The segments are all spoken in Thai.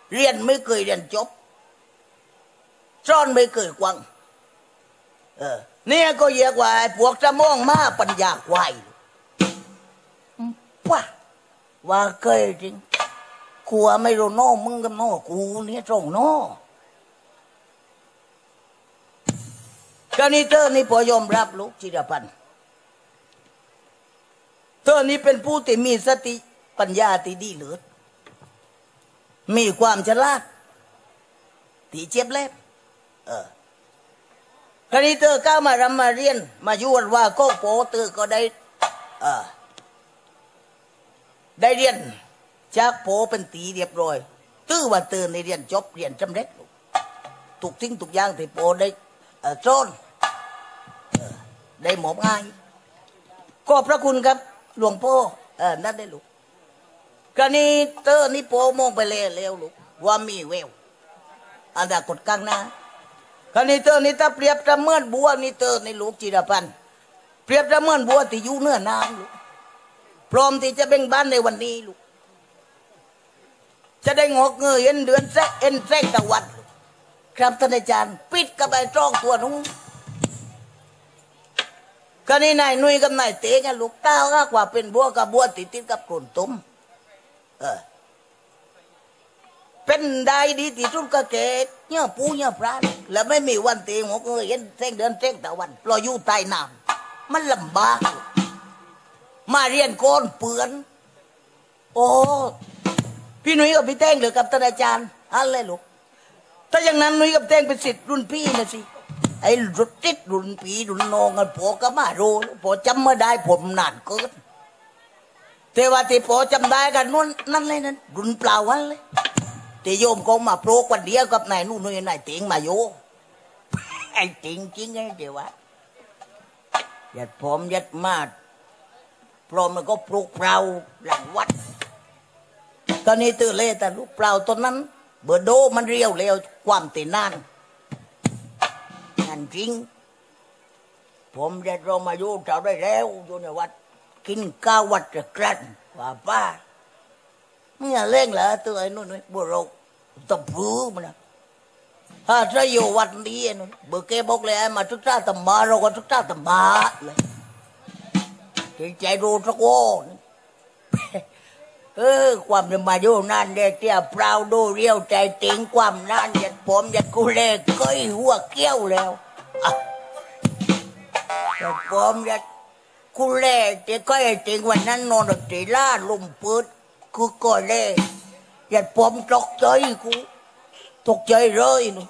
เรียนไม่เคยเรียนจบซ่อนไม่เคยกวังเนี่ยก็เรียกว่าพวกจะมองมาปัญญาควายป่ะว่าเคยจริงกลัวไม่รู้โน่มึงกับโน่กูเนี่ยตรงโน่กรณีเธอนี่พอยอมรับลูกจิรพันธ์เธอนี่เป็นผู้ที่มีสติปัญญาที่ดีเลิศมีความฉลาดที่เจ็บเล็บคราวนี้เธอก้าวมารำมาเรียนมาอยู่ว่าก็โปเธอก็ได้เรียนจากโปเป็นตีเรียบร้อยตื้อว่าเธอในเรียนจบเรียนสำเร็จถูกทิ้งทุกอย่างที่โปได้โจนได้หมอบง่ายก็พระคุณครับหลวงพ่อนั่นได้ลูกกรณีเธอนี่โปมองไปแล้วลูกว่ามีแววอันดับกดกลางหน้ากรณีเธอนี่ถ้าเปรียบเสมือนบัวนี่เธอในลูกจิรพันธ์เปรียบเสมือนบัวที่อยู่เนื้อน้ำลูกพร้อมที่จะเบ่งบานในวันนี้ลูกจะได้งอกเงยเห็นเดือนแสงตะวันครับท่านอาจารย์ปิดกับไอ้จ้องตัวนู้นกรณีนายนุ้ยกับนายเต๋กันลูกเต้ากว่าเป็นบัวกับบัวติดกับโกนตุ้มเป็นได้ดีที่สุดก็เกศเนี่ยปูเนี่ยพระแล้วไม่มีวันตีงอกเงยเห็นแสงเดือนแสงตะวันเราอยู่ใต้น้ำมันลำบากมาเรียนโกนเปือนโอ้พี่นุ้ยกับพี่แต้งหรือกับท่านอาจารย์อะไรลูกถ้าอย่างนั้นนุ้ยกับแต้งเป็นศิษย์รุ่นพี่นะสิไอ้รุ่นติดรุ่นพี่รุ่นน้องกันพอก็มาโรพอจำไม่ได้ผมนานเกินเทวาที่พอจำได้กันนู่นนั่นเลยนั่นรุ่นเปล่าวันเลยแต่โยมคงมาโปรกวันเดียวกับนายนู่นนายเตียงมาโยไอ้จริงไอ้เทวายัดผมยัดมาดพร้อมมันก็ปลูกเปล่าหลังวัดตอนนี้ตื่นเลยแต่ลูกเปล่าตอนนั้นเบอร์โดมันเรียวเร็วความตีนานนั่นจริงผมจะรอมาอยู่เจ้าได้แล้วอยู่ในวัดกินข้าววัดจะกลั่นว่าป้าเมื่อเล่งเหรอตัวไอ้นู่นบุรุษตบพื้นมันนะถ้าจะอยู่วัดนี้นู่นเบอร์เกบอกเลยมาทุกท่าตมาเราก็ทุกท่าตมาเลยใจรู้สักวันความจะมาอยู่นั่นเด็กเตี้ยเปล่าดูเรียวใจติงความนั่นยัดผมยัดกูเล่ก้อยหัวเกี้ยวแล้วยัดผมยัดกูเล่แต่ก้อยติงวันนั้นนอนตีล่าลุ่มปืดกูก้อยเล่ยัดผมตกใจกูตกใจเลยนู่น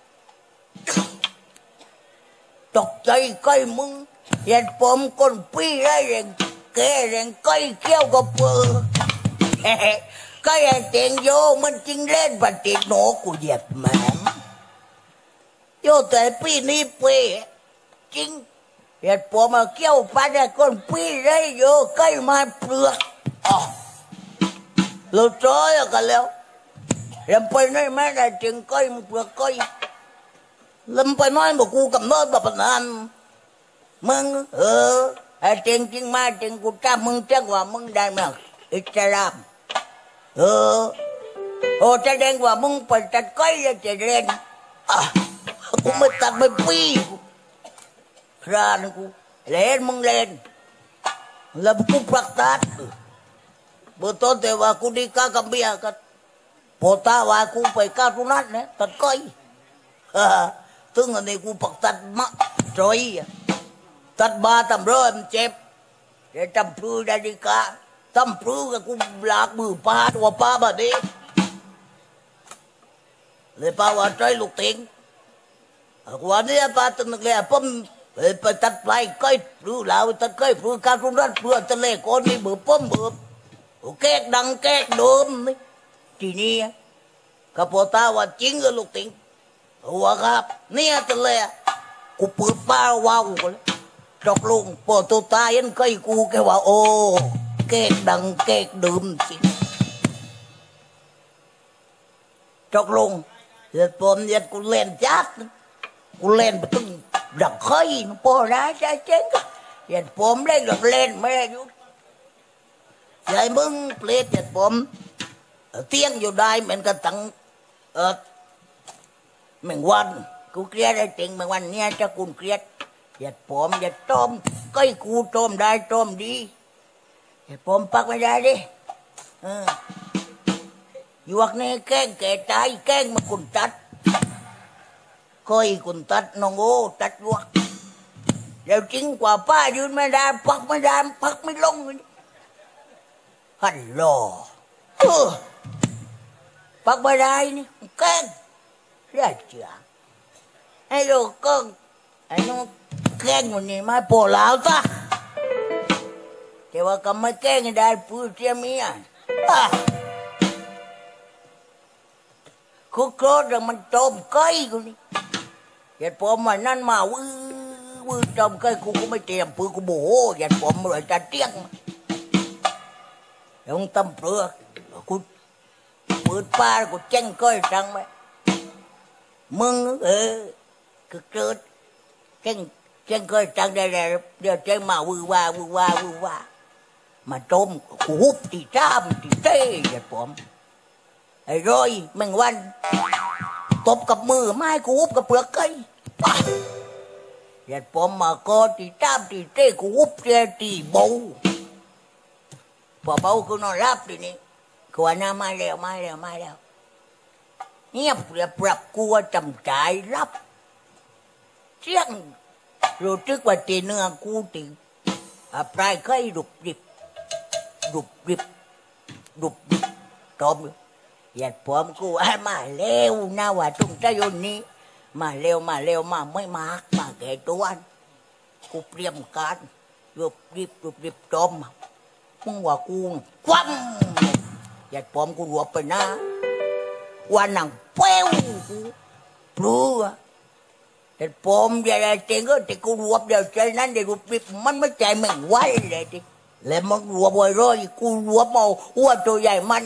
ตกใจก้อยมึงยัดผมคนปี้ได้เร่งแกเร่งก้อยเกี้ยวกับเปอก็ไอ้เตียงโยมันจริงเล่นปฏิโนกูเหยียบแหมโยแต่ปีนี้ปีจริงเหยียดปวมาเกี่ยวไปได้คนปีได้โยใกล้มาเปลือกเราจ้อยกันแล้วลำไปน้อยไม่ได้จึงก้อยมันเปลือกก้อยลำไปน้อยบอกกูกับน้อยแบบนั้นมึงไอ้เตียงจริงมาจริงกูจ้ามึงจังว่ามึงได้มั้งอิสลามแสดงว่ามึงไปตัดก้อยจะเล่นกูไม่ตัดไม่ปีครานกูเล่นมึงเล่นแล้วกูปรักตัดเมื่อต้นแต่ว่ากูดีก้ากับเบียกันพอตาว่ากูไปก้าทุนัดเนี่ยตัดก้อยถึงอันนี้กูปักตัดมะจอยตัดบาทำร้อยมันเจ็บเดี๋ยวจำพื้นได้ดีกาทำพลื้กับกูหลากมือป้าตัวป้าแบบนี้เลยป้าว่าใจลูกติงวันนี้ป้าตึงเลยผมไปตัดปลายก้อยพลื้แล้วตัดก้อยพลื้การรุนแรงเพื่อจะเล่ก้อนนี้เบื่อผมเบื่อแก๊กดังแก๊กโดมนี่ทีนี้กับพ่อตาว่าจริงกับลูกติงหัวครับเนี่ยจะเลยกูเปิดป้าว้าวเลยตกลงพ่อตัวตายันก้อยกูแกว่าโอ้แก๊กดังแก๊กดื่มสิตกลงเดี๋ยวผมยัดกูเล่นจัดกูเล่นไปตึ้งดังเคยพอได้ใจเจ๊งเดี๋ยวผมเล่นกับเล่นไม่ได้ยุดยายมึงเปลี่ยนเดี๋ยวผมเตี้ยงอยู่ได้เหมือนกันตั้งแมงวันกูเครียดไอ้จริงแมงวันเนี่ยจะกูเครียดอย่าปอมอย่าต้มก้อยกูต้มได้ต้มดีอย่าปอมปักไม่ได้ดิยวกนี่แกงแก่ใจแกงมากุนตัดก้อยกุนตัดน้องโอ้ตัดยวกเดี๋ยวจริงกว่าป้ายืนไม่ได้ปักไม่ได้ปักไม่ลงฮัลโหลปักไม่ได้นี่แกงเรียกเจ้าไอ้ลูกก็ไอ้น้องแกงอยู่นี่มาโผล่แล้วซะแต่ว่าก็ไม่แกงได้พูดเสียเมียคุกโคตรมันต้มไก่กูนี่เหตุผมมันนั่นมาวื้อต้มไก่กูไม่เตรียมปืนกูโบโหเหตุผมเลยจะเตี้ยงแล้วตำเปลือกกูปืนป้ากูเจ้งก้อยจังไหมมึงคือเกิดเจ้งก้อยจังได้เดี๋ยวเจ้งมาวื้อว่ามาต้มกูฮุบตีจ้ามตีเต้เหตุผมไอ้ร้อยแมงวันตบกับมือไม้กูฮุบกับเปลือกไก่เหตุผมมาก็ตีจ้ามตีเต้กูฮุบตีเบาพอเบากูนอนรับทีนี้กูว่าน้ามาแล้วเงียบเรียบปรับกูว่าจำใจรับเสียงรู้สึกว่าตีเนื้อกูตีปลายไข่ดุบดิบตบเหตุผมกูมาเร็วนะว่าตุ้งใจยนนี้มาเร็วมาไม่มากมาแก่ตัวกูเตรียมการดุบดิบตบมึงว่ากูคว่ำเหตุผมกูรวบไปนะวันนั่งเป้วกูปลัวเหตุผมเดี๋ยวเจงก็แต่กูรวบเดี๋ยวใจนั้นเดี๋ยวดิบมันไม่ใจมึงไว้เลยดิแล้วมันรวบไว้ร้อยกูรวบเอาอ้วนตัวใหญ่มัน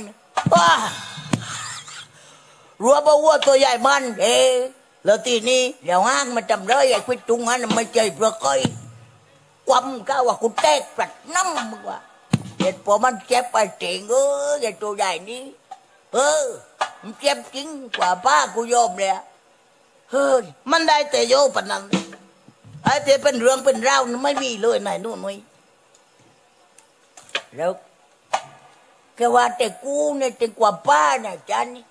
รัวบ่วัวตัวใหญ่มันแล้วทีนี้เดี๋ยวห้างมาจำเลยไอ้พิจุงนั้นไม่ใจเปลือกก้อยความก้าวว่ากูแตกปัดน้ำมึงว่าเหตุผลมันเจ็บไปเจ๋งไอ้ตัวใหญ่นี้มันเจ็บจริงกว่าป้ากูยอมเลยเฮ้ยมันได้แต่โยปนันไอ้ที่เป็นเรื่องเป็นราวไม่มีเลยไหนนู่นนี่แล้วแกว่าแต่กูเนี่ยจริงกว่าป้าเนี่ยจันนี่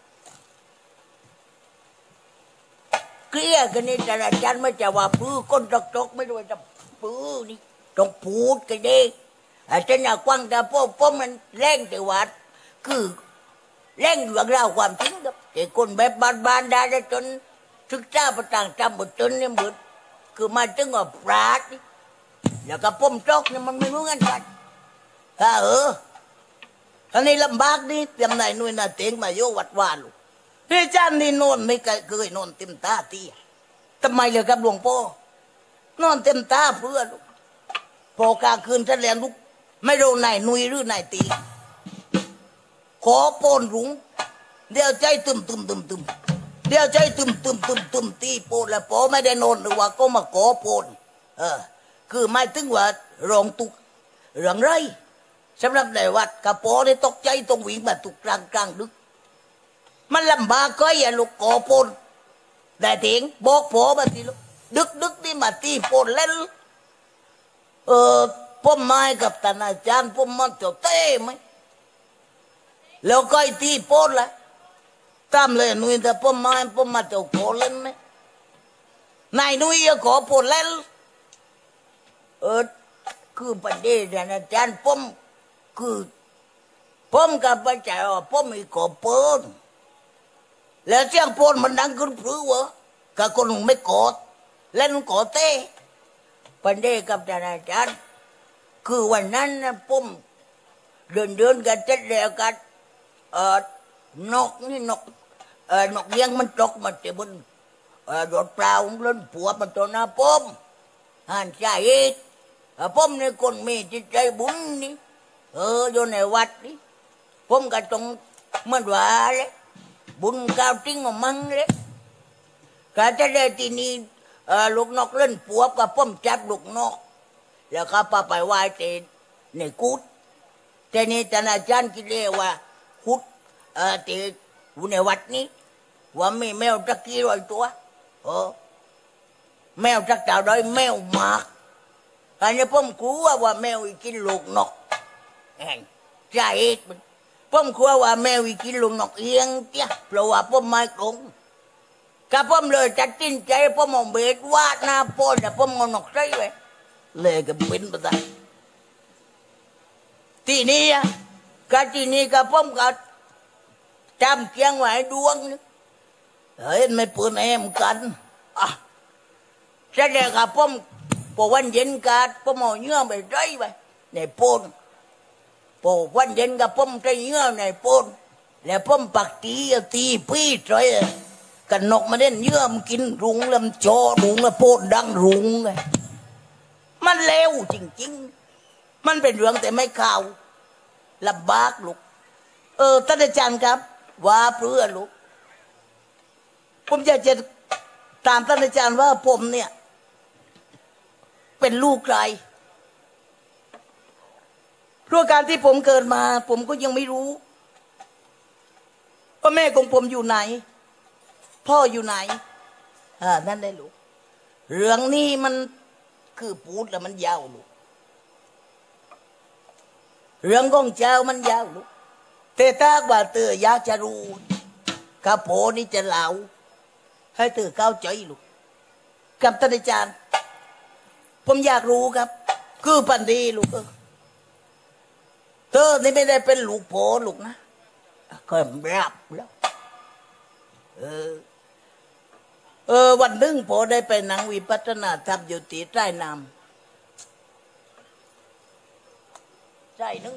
เกลี้ยกันนี่แต่อาจารย์ไม่จะว่าปื้อก้นจกไม่รู้จะปื้อนี่ต้องพูดกันดิอาจารย์อยากกว้างแต่พ่อมันแรงแต่วัดคือแรงเรื่องราวความจริงครับแต่คนแบบบานๆได้จนศึกษาประต่างจำบทจนเนี่ยเหมือนคือมาถึงว่าปราดนี่แล้วก็ป้มจกเนี่ยมันไม่รู้กันกันอันนี้ลำบากนี่เตรียมไหนหน่วยนาเต็งมาโยวัดวาลูกพี่จันนี่นอนไม่เคยนอนเต็มตาตีทำไมเลยครับหลวงพ่อนอนเต็มตาเพื่อลูกพอกลางคืนฉันเรียนลูกไม่รู้ไหนหนุ่ยหรือไหนตีขอปนรุ้งเดี๋ยวใจตึมเดี๋ยวใจตึมตีโปนแล้วพอไม่ได้นอนหรือว่าก็มาขอปนคือไม่ถึงว่ารองตุกเรื่องไรสำหรับในวัดกระโปงได้ตกใจต้องวิ่งมาตุกกลางดึกมันลำบากก็อย่าลูกขอปนได้ถึงบอกพอมาทีลูกดึกนี่มาตีปนเล่นพ่อไม้กับท่านอาจารย์พ่อมันจะเต้ไหมแล้วก็ตีปนละตามเลยหนุ่ยแต่พ่อไม้พ่อมาจะขอเล่นไหมนายหนุ่ยจะขอปนเล่นคือประเดี๋ยวอาจารย์พ่อคือพ่อกับพระเจ้าพ่อมีขอปนแล้วเสียงปนมันดังขึ้นพลื้วะกับคนไม่กอดเล่นกอดเต้ประเดี๋ยวกับอาจารย์คือวันนั้นนะพ่อเดินกันเจ็ดแล้วกันนกนี่นกเลี้ยงมันตกมาเจ็บบนรถเปล่าเล่นผัวมันตัวหน้าพ่อหันใจอีกพ่อในคนมีจิตใจบุญนี่อยู่ในวัดนี่พ่อก็ต้องมันว่าเลยบุญก้าวติ้งของมันเลยก็จะได้ที่นี่ลูกนกเล่นผัวกับพ่อจับลูกนกแล้วก็พาไปไหว้เจในกุฏแต่นี่ท่านอาจารย์คิดเลยว่ากุฏที่อยู่ในวัดนี้ว่ามีแมวจักกี่ร้อยตัวแมวจักเจ้าได้แมวมากอันนี้ผมกลัวว่าแมวอีกินลูกนกแห่งใจผมกลัวว่าแมวอีกินลูกนกเอียงเตี้ยเพราะว่าผมไม่กลงกับผมเลยจัดติ้นใจผมมองเบ็ดวาดหน้าโพดแต่ผมงอนกใจเลยก็เป็นไปได้ที่นี่ก็ที่นี่ก็ผมก็จำเกียงไว้ดวงนึงเฮ้ยไม่ปืนแอมกันแสดงกับผมพอวันเย็นกัดผมเอาเนื้อไปใจไปในโพนพอวันเย็นกับผมใจเนื้อในโพนแล้วผมปักตีพี่ใจกันนกมาเล่นเยื่อมกินรุงลำจอรุงละโพดดังรุงไงมันเลวจริงๆมันเป็นเรื่องแต่ไม่ข่าวลำบากลูกท่านอาจารย์ครับว่าเพื่อลูกผมอยากจะตามท่านอาจารย์ว่าผมเนี่ยเป็นลูกใครเพราะการที่ผมเกิดมาผมก็ยังไม่รู้ว่าแม่ของผมอยู่ไหนพ่ออยู่ไหนนั่นได้ลูกเรื่องนี้มันคือพูดแล้วมันยาวลูกเรื่องของเจ้ามันยาวลูกแต่ถ้าว่าเธออยากจะรู้ข้าโพนี่จะเล่าให้เธอเข้าใจลูกกับท่านอาจารย์ผมอยากรู้ครับคือปันดีลูกเธอนี่ไม่ได้เป็นลูกโพลูกนะก็รับแล้ววันหนึ่งโพได้ไปนั่งวิปัสสนาธรรมอยู่ที่ใต้น้ำใต้นึง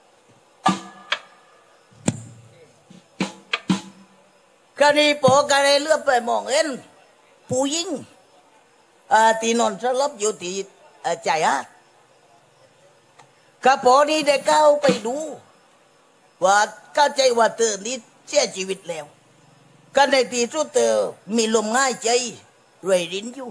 คราวนี้โพก็เลยเลือกไปมองเห็นผู้หญิงตีนอนสลบอยู่ที่ใจข้าโพนี้ได้เข้าไปดูว่าเข้าใจว่าเธอนี้เสียชีวิตแล้วกันในที่สุดเธอมีลมง่ายใจรวยรินอยู่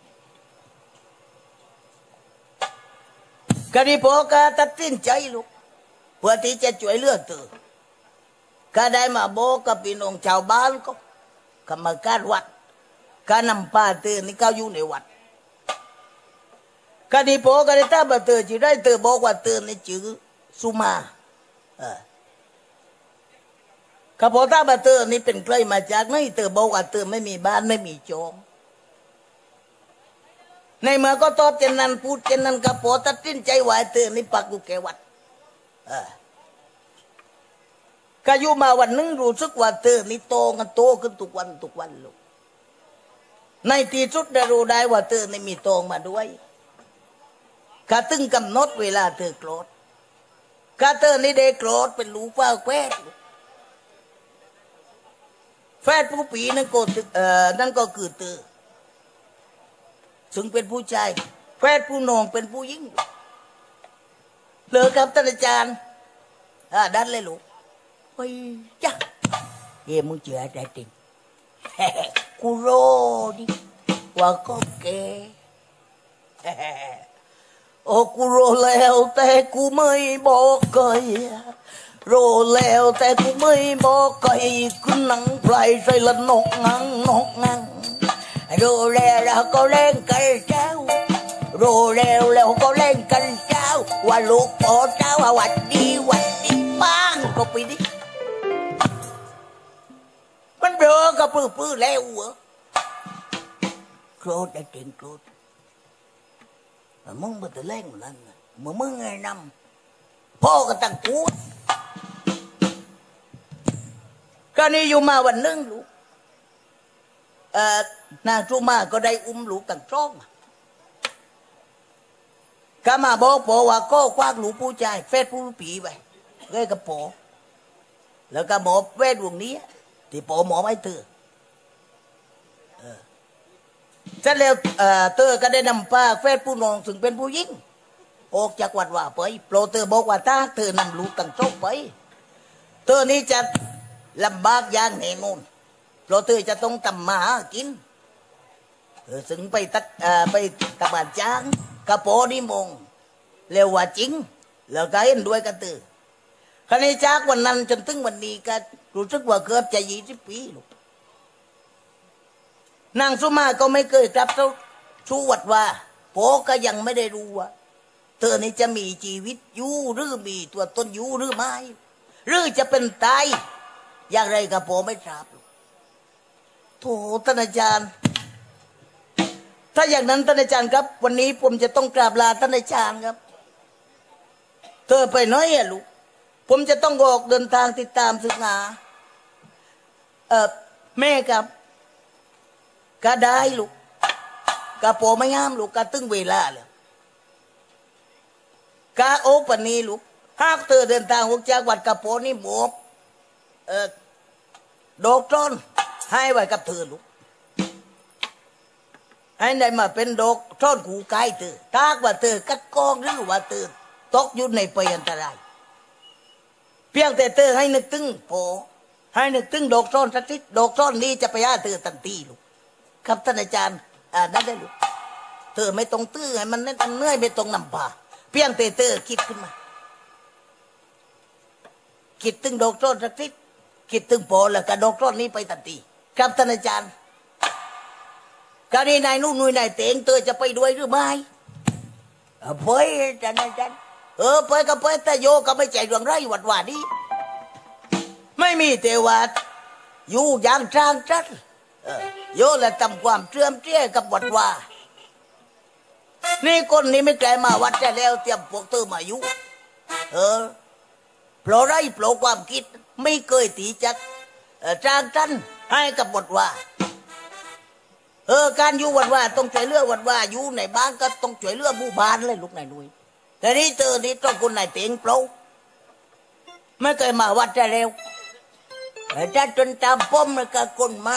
กันนี้พอก็ตัดสินใจลูกเพื่อที่จะช่วยเหลือเธอก็ได้มาบอกกับพี่น้องชาวบ้านก็กรรมการวัดก็นำป้าเธอนี่เข้าอยู่ในวัดกันนี้พอก็ได้ตามเธอจีได้เธอบอกว่าเธอนี่ชื่อสุมาข้าพเจ้าบัตเตอร์นี่เป็นใครมาจากไหนเตอบอกว่าเตอไม่มีบ้านไม่มีจองในเมื่อก็ตอบเจนนั้นพูดเจนนั้นข้าพเจ้าตัดสินใจว่าเตอนี่ปักกุแกวัดก็อยู่มาวันนึงรู้สึกว่าเตอนี่โตขึ้นทุกวันลูกในที่สุดได้รู้ได้ว่าเตอนี่มีโตมาด้วยก็ตึงกำหนดเวลาเตอโกรธก็เตอนี่ได้โกรธเป็นลูกเฝ้าแควดแฟนผู้ปีนั่นก็นั่นก็คือเตอซึ่งเป็นผู้ชายแฟนผู้นองเป็นผู้หญิงเลยครับท่านอาจารย์ดันเลยลูกเฮ้ยจ้ะมึงเชื่อใจจริงกูโรดิว่าก็แกโอ้กูโรแล้วแต่กูไม่บอกเคยโรแล้วแต่กูไม่บอกใครกูนั่งไพรใส่ละนกงังโรแล้วก็เล่นกันเจ้าโรแล้วก็เล่นกันเจ้าว่าลูกพ่อเจ้าวัดดีบ้างก็ไปดิมันเบลอก็ปื้อแล้วเหรอโกรธได้เก่งโกรธมึงมาแต่เล่นนั่นมึงไงนำพ่อก็ตั้งกูก็นี่อยู่มาวันนึงลูกนางจุมาก็ได้อุ้มลูกตั้งจ้องก็มาบอกพ่อว่าก็คว้างลูกผู้ชายเฟซผู้ผีไปเอ้ยกับพ่อแล้วก็บอกเวทวงนี้ที่พ่อหมอไม่เธอเสร็จแล้วเธอก็ได้นำป้าเฟซผู้นองซึ่งเป็นผู้หญิงออกจากวัดว่าไปโปรเธอบอกว่าถ้าเธอนำลูกตั้งจ้องไปเธอนี้จะลำบากอย่างแน่นอนเพราะเธอจะต้องทำมาหากินซึ่งไปตะบานจ้างกระโปนี่มงเร็วว่าจริงแล้วก็เห็นด้วยกันเธอคณีจากวันนั้นจนถึงวันนี้ก็รู้สึกว่าเกือบจะ20 ปีลูกนางสุมาก็ไม่เคยกลับเท่าชูวัดว่าโปก็ยังไม่ได้รู้ว่าเธอนี่จะมีชีวิตอยู่หรือมีตัวตนอยู่หรือไม่หรือจะเป็นตายอย่างไรกับโปไม่ทราบโถท่านอาจารย์ถ้าอย่างนั้นท่านอาจารย์ครับวันนี้ผมจะต้องกราบลาท่านอาจารย์ครับเธอไปน้อยอะลูกผมจะต้องออกเดินทางติดตามศึกษาแม่ครับก็ได้ลูกกะโปไม่งามลูกกะตึงเวลาเลยกะโอปนีลูกหากเธอเดินทางออกจากวัดกะโปนี่หมกดอกต้นให้ไว้กับเธอลูกให้ได้มาเป็นดอกต้นขู่ไก่เธอถ้าว่าเธอกัดกองหรือว่าเธอตกอยู่ในภัยอันตรายเพียงแต่เธอให้นึกถึงโปให้นึกถึงดอกต้นสักทีดอกต้นนี้จะไปหาเธอทันทีลูกครับท่านอาจารย์นั่นได้ลูกเธอไม่ต้องตื้อให้มันเนื่อยไม่ต้องนำพาเพียงแต่เธอคิดขึ้นมาคิดถึงดอกต้นสักทีคิดถึงโปแล้วก็ดอกต้นนี้ไปทันทีครับท่านอาจารย์การนี้นายนู่นนายเตงเธอจะไปด้วยหรือไม่ไปท่านอาจารย์ไปก็ไปแต่โยก็ไม่ใจเรื่องไรวัดว่านี้ไม่มีเทวาอยู่อย่างจางจัดโยและทำความเชื่อมเชื่อกับวัดว่านี่คนนี้ไม่ไกลมาวัดจะแล้วเตรียมพวกเธอมาอยู่เพราะไรเพราะความคิดไม่เคยตีจักจางจันให้กับวัดว่าการอยู่วัดว่าต้องช่วยเหลือวัดว่าอยู่ในบ้านก็ต้องช่วยเหลือหมู่บ้านเลยลูกนายนุ้ยแต่นี่เธอนี่ต้องคนนายเต็งเปล่าไม่เคยมาวัดจะแล้วจะจนตามป้อมแล้วก็คนมา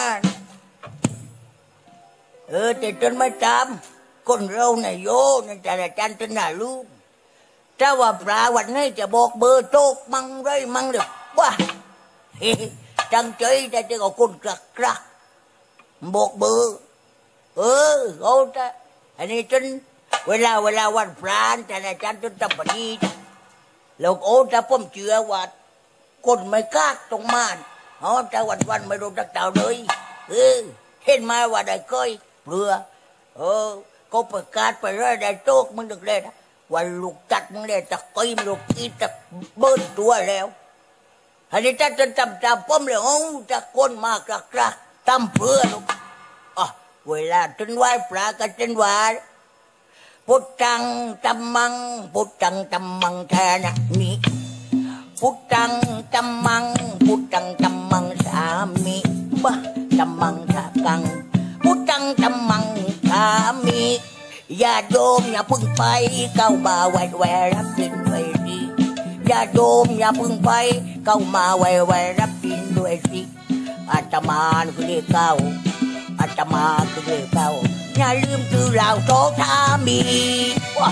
แต่จนไม่ตามคนเราเนี่ยโยนี่แต่ละจันทร์น่ารู้ถ้าว่าปลาวันนี้จะบอกเบอร์โตกมั่งไรมั่งเด็กว่าจังใจแต่จะเอาคนกลักบอกเบอร์เขาจะอันนี้จนเวลาวันพระแต่ละจันทร์จนตั้งปนี้แล้วโอ้ถ้าผมเชื่อว่าคนไม่กล้าตรงม่านแต่วันไม่รู้จักเต่าเลยเห็นมาว่าได้ก้อยเปลือก็ประกาศไปเรื่อยได้โตกมึงดึกเลยนะวันลูกจัดมึงเลยจะก้อยมึงลูกกีจะเบิ้ลตัวแล้วอันนี้ถ้าจนจำป้อมเลยจะก้นมากกระตำเพื่อลูกเวลาจนไหว้ปลาก็จนไหว้พุทธังจำมังพุทธังจำมังแทนะนี่พุทธังจำมังพุทธังจำมังสามีบ้าจำมังสากังพุทธังจำมังสามีอย่าโยมอย่าพึ่งไปเข้ามาแหวรับดินด้วยสิอย่าโยมอย่าพึ่งไปเข้ามาแหวรับดินด้วยสิอาตมาคือเรียกเก้าอาตมาคือเรียกเก้าอย่าลืมชื่อเราโตทามีว้า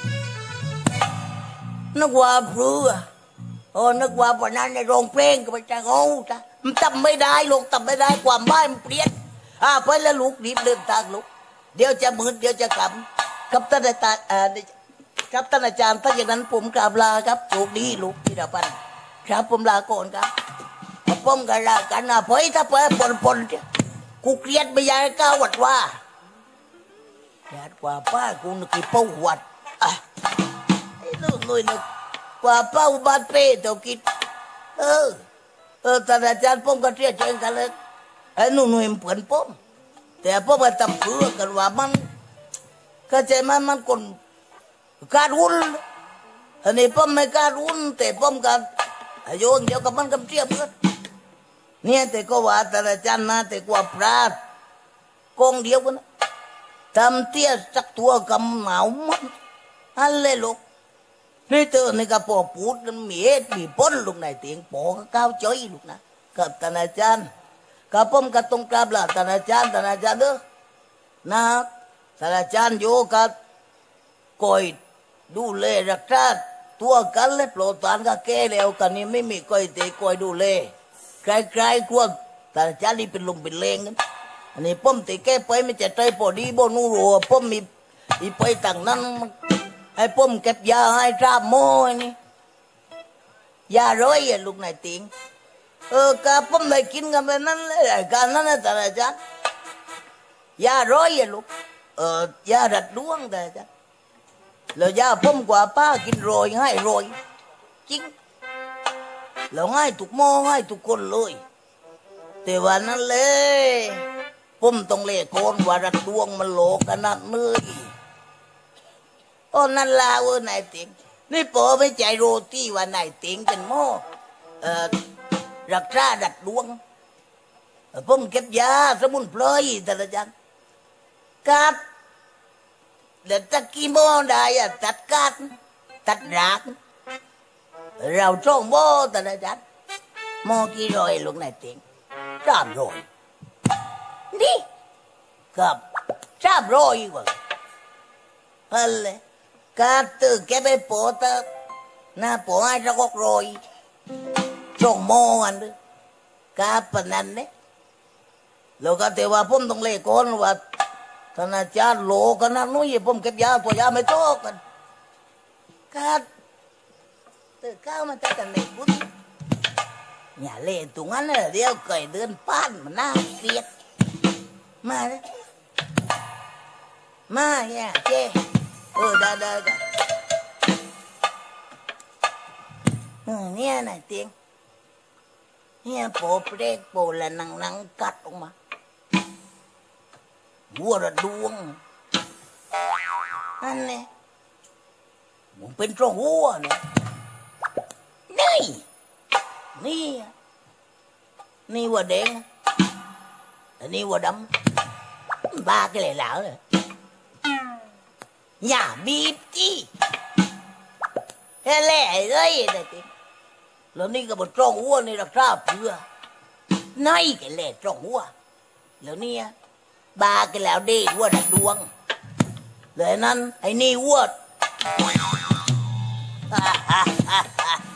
นึกว่าเพื่อนึกว่าวันนั้นในโรงเพลงก็ไปจะโง่จ้ะมันจำไม่ได้ลูกจำไม่ได้ความบ้ามันเปลี่ยนไปแล้วลูกรีบเดินทางลูกเดี๋ยวจะมืดเดี๋ยวจะกลับกับท่านอาจารย์ครับท่านอาจารย์ถ้าอย่างนั้นผมกราบลาครับโชคดีลูกพิรพันธ์ครับผมลาก่อนครับผมกันลากันนะเพราะถ้าเปิดปนกูเกลียดไม่ยายก้าววัดว่าญาติกว่าป้ากูนึกกี่เป้าวัดไอ้ลูกหน่อยนึกกว่าเป้าบาดเป้เท่ากิดท่านอาจารย์ผมก็เรียกเชิญกันเลยไอ้หนุ่ยเปิ่นผมแต่ผมก็ทำเพื่อกันว่ามันก็ใจมันคนการวุ่นอันนี้ผมไม่การวุ่นแต่ผมกันโยนเดียวกับมันกับเทียบกันเนี่ยแต่ก็ว่าแต่ละจันนะแต่กว่าพระกองเดียวกันทำเตี้ยสักตัวกำเหนามันอันเลยลูกนี่เธอในกระป๋อปูดมีเหตุมีพ้นลูกในเตียงปอก็ก้าวเฉยลูกนะกับท่านอาจารย์กับผมกับตรงกราบลาท่านอาจารย์เด้อนะท่านอาจารย์โยกับคอยดูแลรักษาตัวกันและโปรดทานก็แก่แล้วกันนี้ไม่มีคอยเตะคอยดูแลใครๆกลัวท่านอาจารย์นี่เป็นลมเป็นแรงกันอันนี้ผมเตะแก้ไปไม่จะใจพอดีบ่นูรัวผมมีไปต่างนั้นให้ผมเก็บยาให้ทราบโม่นี่ยาร้อยลูกนายติงกับผมได้กินกันไปนั้นเลยการนั้นนะท่านอาจารย์ยาร้อยอะลูกยาดัดดวงแต่จ้ะแล้วยาพ่มกว่าป้ากินโรยให้โรยจริงแล้วง่ายทุกหม้อง่ายทุกคนเลยแต่วันนั้นเลยผมต้องเล่โกนว่าดัดดวงมันโลกขนาดมือตอนนั้นลาเออนายติ๋งนี่ปอไม่ใจโรตี้ว่านายติ๋งเป็นหม้อรักษาดัดดวงผมเก็บยาสมุนไพรแต่ละอย่างกัดเดี๋ยวตะกี้โม่ได้อะตัดกัดตัดรากเราช่องโม่แต่ละอย่างโม่กี่ร้อยลูกนายติ๋ง300นี่กับ300กว่าฮัลโหลกัดตึกแกไปโปะตะหน้าโปะให้ระกกร้อยช่องโม่กันด้วยกับปนันเนี่ยแล้วก็แต่ว่าผมต้องเล่ก่อนว่าธนาจารย์โลกันนะนุ้ยผมเก็บยาตัวยาไม่โตกันกัดตื่นข้าวมันจะกันเด็กพุทธอย่าเล่นตรงนั้นเลยเดี๋ยวไก่เดินป้านมันน่าเกลียดมาเลยมาเนี่ยเจ้ได้เนี่ยนายเตียงเนี่ยโปเปรกโปละนังกัดออกมาวัวระดวงนั่นเนี่ยมันเป็นตรงวัวเนี่ยนี่วัวแดงอันนี้วัวดำบ้าcái này lão rồi nhà bịp chi hay lẽ đấy này thìแล้วนี่ก็บนตรงวัวนี่รักษาเพื่อในcái lẽตรงวัวแล้วเนี่ยบ้าcáiแล้วดีวัวดัดดวงเลยนั้นไอ้นี่วัว